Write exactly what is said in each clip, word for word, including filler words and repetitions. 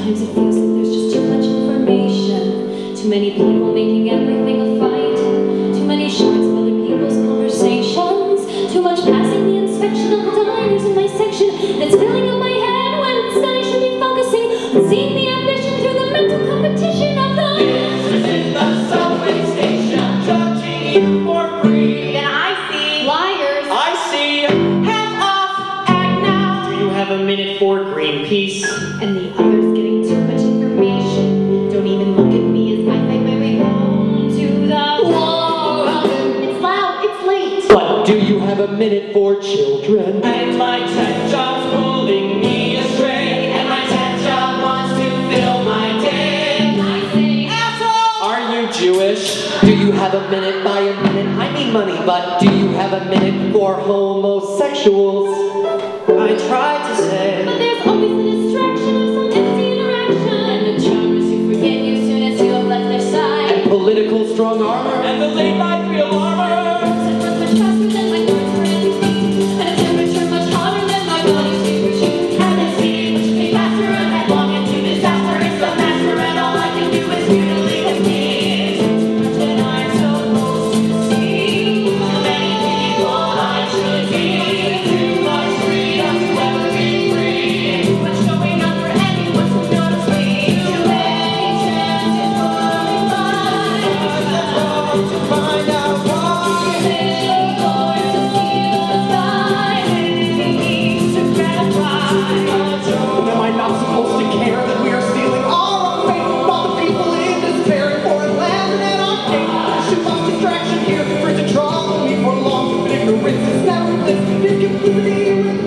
Sometimes it feels like there's just too much information. Too many people making everything a fight. Too many shards of other people's conversations. Too much passing the inspection of the diners in my section. And it's filling up my head when instead I should be focusing on seeing the ambition through the mental competition of the This is the subway station, judging you for free. And I see liars. I see half off, act now. Do you have a minute for Greenpeace? And the others getting too much information. Don't even look at me as I make my way home to the wall. It's loud, it's late. But do you have a minute for children? And my tech job's pulling me astray. And my tech job wants to fill my day. And I say, Asshole! Are you Jewish? Do you have a minute by a minute? I mean money, but do you have a minute for homosexuals? I tried to say. but there's always the distraction of some empty interaction. And the charmers who forget you soon as you have left their side. And political strong armor. And the late night real armor. It runs much faster than my thoughts for any feet. And a temperature much hotter than my body's favorite heat. And the sea which came faster and headlong into disaster. It's the master and all I can do is mutilate his knees. And I'm supposed to see how many people I should be. Too much freedom to ever be free. Too much going on for anyone to notice me. Too many chances falling by. To find out why. Vision doors to steal the sky. Needs to gratify. Am I not supposed to care that we are stealing all our faith while the people in despair in foreign lands and anarchy? Should cause distraction here for it to trouble me for long. But ignorance is never bliss. It can completely with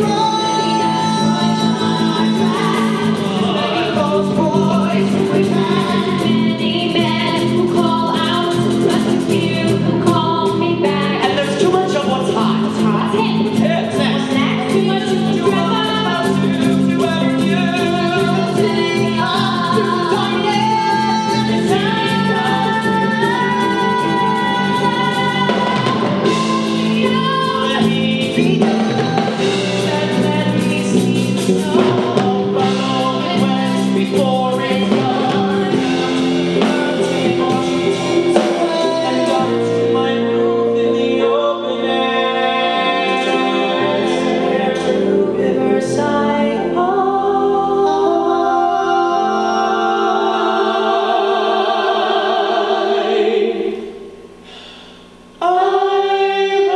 those boys who attack. Many men who call out, but the few who call me back. And there's too much of what's hot. What's hot? Hit. Hits. Snacks, too much to grab up. Sitting up through the darkness. Before it's gone, take off shoes and got to my roof in the open air. To Riverside High. I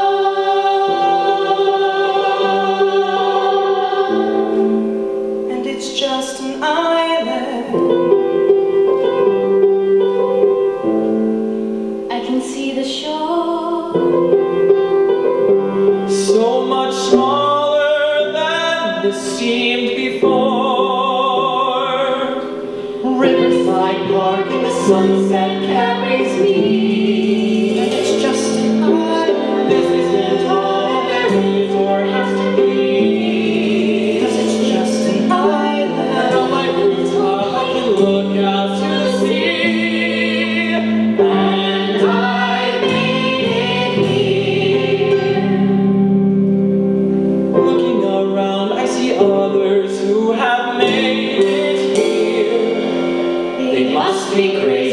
run, and it's just an island. I can see the shore. So much smaller than this seemed before. Riverside Park in the sunset carries me. And it's just an island. This isn't all there is or has to be. 'Cause it's just an island. And on my rooftop I can look out to the sea. And I made it here. Looking around, I see others who have made it here. They must be crazy.